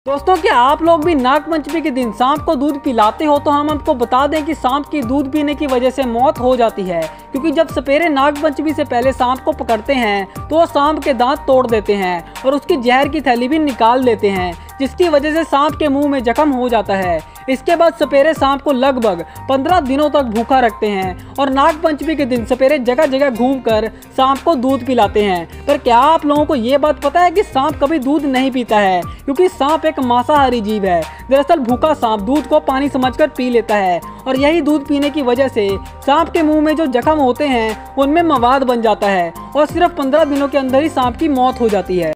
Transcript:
दोस्तों, क्या आप लोग भी नागपंचमी के दिन सांप को दूध पिलाते हो? तो हम आपको बता दें कि सांप की दूध पीने की वजह से मौत हो जाती है, क्योंकि जब सपेरे नागपंचमी से पहले सांप को पकड़ते हैं तो वो सांप के दांत तोड़ देते हैं और उसकी जहर की थैली भी निकाल देते हैं, जिसकी वजह से सांप के मुंह में जख्म हो जाता है। इसके बाद सपेरे सांप को लगभग 15 दिनों तक भूखा रखते हैं और नागपंचमी के दिन सपेरे जगह जगह घूमकर सांप को दूध पिलाते हैं। पर क्या आप लोगों को ये बात पता है कि सांप कभी दूध नहीं पीता है, क्योंकि सांप एक मांसाहारी जीव है। दरअसल भूखा सांप दूध को पानी समझकर पी लेता है और यही दूध पीने की वजह से सांप के मुंह में जो जख्म होते हैं उनमें मवाद बन जाता है और सिर्फ 15 दिनों के अंदर ही सांप की मौत हो जाती है।